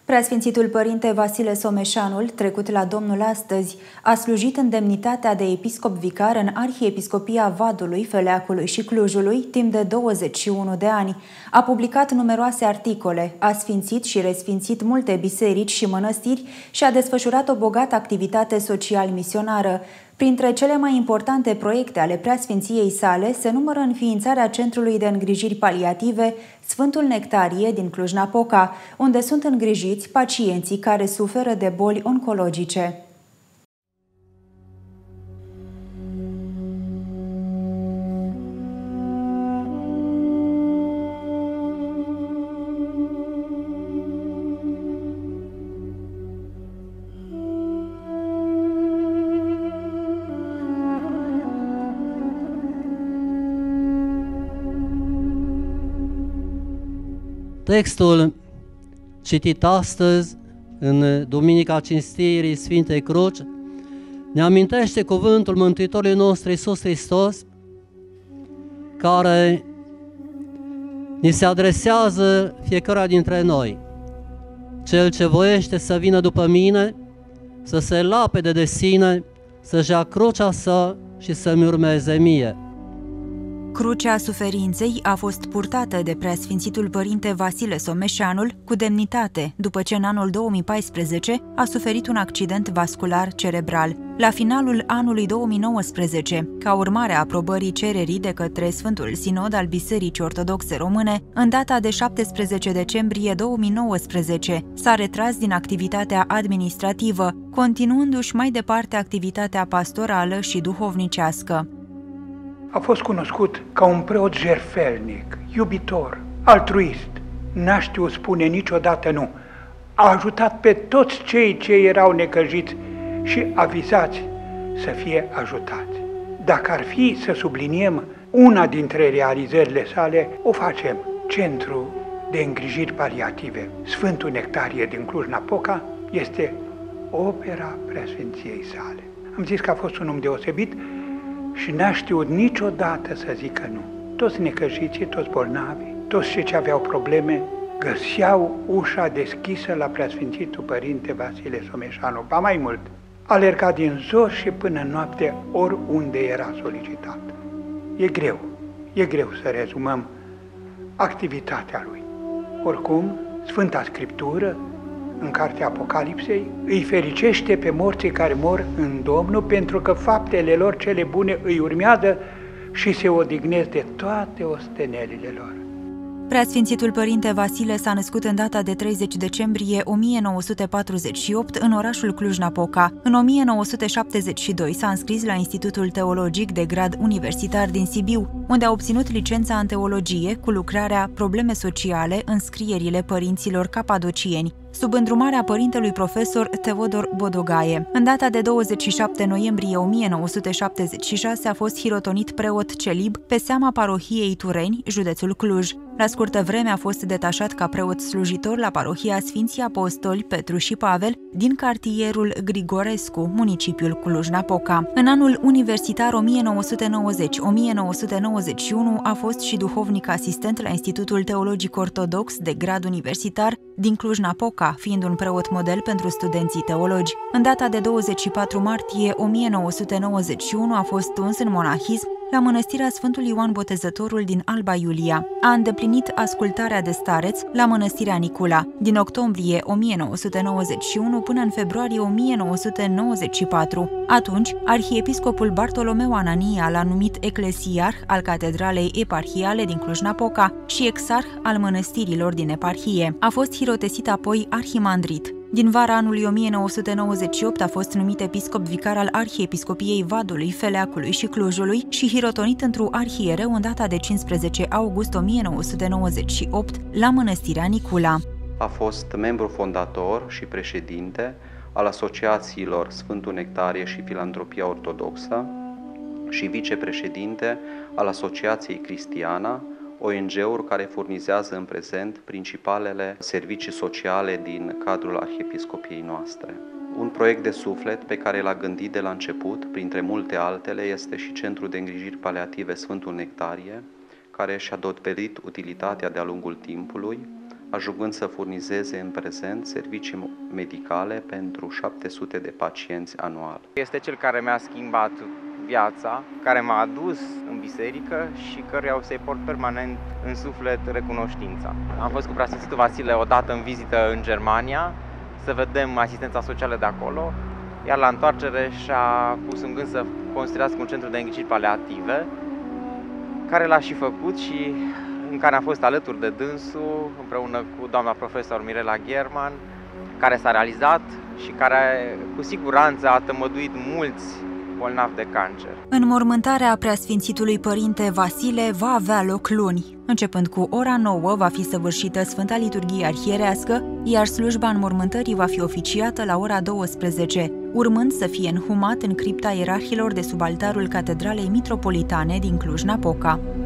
Preasfințitul Părinte Vasile Someșanul, trecut la Domnul astăzi, a slujit în demnitatea de episcop vicar în Arhiepiscopia Vadului, Feleacului și Clujului timp de 21 de ani. A publicat numeroase articole, a sfințit și resfințit multe biserici și mănăstiri și a desfășurat o bogată activitate social-misionară. Printre cele mai importante proiecte ale preasfinției sale se numără înființarea Centrului de Îngrijiri Paliative Sfântul Nectarie din Cluj-Napoca, unde sunt îngrijiți pacienții care suferă de boli oncologice. Textul citit astăzi, în Duminica Cinstirii Sfintei Cruci, ne amintește cuvântul Mântuitorului nostru Iisus Hristos, care ni se adresează fiecare dintre noi. Cel ce voiește să vină după mine, să se lapede de sine, să-și ia crucea sa și să-mi urmeze mie. Crucea suferinței a fost purtată de Preasfințitul Părinte Vasile Someșanul cu demnitate, după ce în anul 2014 a suferit un accident vascular cerebral. La finalul anului 2019, ca urmare a aprobării cererii de către Sfântul Sinod al Bisericii Ortodoxe Române, în data de 17 decembrie 2019, s-a retras din activitatea administrativă, continuându-și mai departe activitatea pastorală și duhovnicească. A fost cunoscut ca un preot jertfelnic, iubitor, altruist. N-a știut spune niciodată nu. A ajutat pe toți cei ce erau necăjiți și avizați să fie ajutați. Dacă ar fi să subliniem una dintre realizările sale, o facem. Centru de Îngrijiri Paliative Sfântul Nectarie din Cluj-Napoca este opera Preasfinției sale. Am zis că a fost un om deosebit și n-a știut niciodată să zică nu. Toți necăjiții, toți bolnavi, toți cei ce aveau probleme, găseau ușa deschisă la Preasfințitul Părinte Vasile Someșanul. Ba mai mult, alerga din zor și până noapte oriunde era solicitat. E greu să rezumăm activitatea lui. Oricum, Sfânta Scriptură, în cartea Apocalipsei, îi fericește pe morții care mor în Domnul, pentru că faptele lor cele bune îi urmează și se odihnesc de toate ostenelile lor. Preasfințitul Părinte Vasile s-a născut în data de 30 decembrie 1948 în orașul Cluj-Napoca. În 1972 s-a înscris la Institutul Teologic de grad universitar din Sibiu, unde a obținut licența în teologie cu lucrarea Probleme sociale în scrierile părinților capadocieni, sub îndrumarea părintelui profesor Teodor Bodogaie. În data de 27 noiembrie 1976 a fost hirotonit preot celib pe seama parohiei Tureni, județul Cluj. La scurtă vreme a fost detașat ca preot slujitor la parohia Sfinții Apostoli Petru și Pavel din cartierul Grigorescu, municipiul Cluj-Napoca. În anul universitar 1990-1991 a fost și duhovnic asistent la Institutul Teologic Ortodox de grad universitar din Cluj-Napoca, fiind un preot model pentru studenții teologi. În data de 24 martie 1991 a fost tuns în monahism la mănăstirea Sfântul Ioan Botezătorul din Alba Iulia. A îndeplinit ascultarea de stareț la mănăstirea Nicula, din octombrie 1991 până în februarie 1994. Atunci, arhiepiscopul Bartolomeu Anania l-a numit eclesiarh al Catedralei Eparhiale din Cluj-Napoca și exarh al mănăstirilor din eparhie. A fost hirotesit apoi arhimandrit. Din vara anului 1998 a fost numit episcop vicar al Arhiepiscopiei Vadului, Feleacului și Clujului și hirotonit într-un arhiereu în data de 15 august 1998 la mănăstirea Nicula. A fost membru fondator și președinte al asociațiilor Sfântul Nectarie și Filantropia Ortodoxă și vicepreședinte al Asociației Cristiana, ONG-uri care furnizează în prezent principalele servicii sociale din cadrul arhiepiscopiei noastre. Un proiect de suflet pe care l-a gândit de la început, printre multe altele, este și Centrul de Îngrijiri Paliative Sfântul Nectarie, care și-a dovedit utilitatea de-a lungul timpului, ajungând să furnizeze în prezent servicii medicale pentru 700 de pacienți anual. Este cel care mi-a schimbat viața, care m-a adus în biserică și căruia o să-i port permanent în suflet recunoștința. Am fost cu Preasfințitul Vasile odată în vizită în Germania, să vedem asistența socială de acolo, iar la întoarcere și-a pus în gând să construiască un centru de îngrijiri paliative, care l-a și făcut și în care am fost alături de dânsul, împreună cu doamna profesor Mirela German, care s-a realizat și care cu siguranță a tămăduit mulți bolnavi de cancer. Înmormântarea Preasfințitului Părinte Vasile va avea loc luni. Începând cu ora 9 va fi săvârșită Sfânta Liturghie Arhierească, iar slujba înmormântării va fi oficiată la ora 12, urmând să fie înhumat în cripta ierarhilor de sub altarul Catedralei Mitropolitane din Cluj-Napoca.